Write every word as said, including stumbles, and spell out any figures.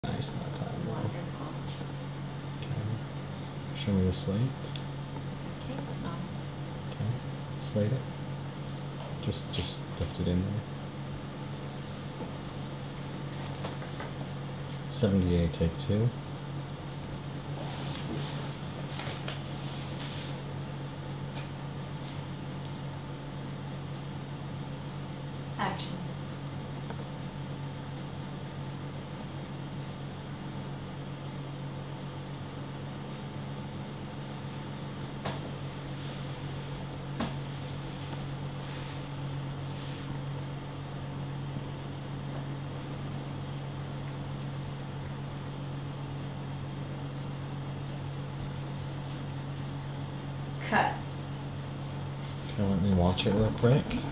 Nice that time. Wonderful. Okay. Show me the slate. Okay, um, Okay. Slate it. Just just lift it in there. seventy-eight, take two. action. Cut. Okay, let me watch it real quick.